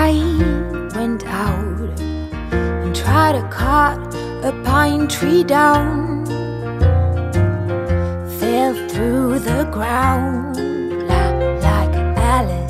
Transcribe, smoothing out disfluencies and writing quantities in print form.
I went out and tried to cut a pine tree down, fell through the ground.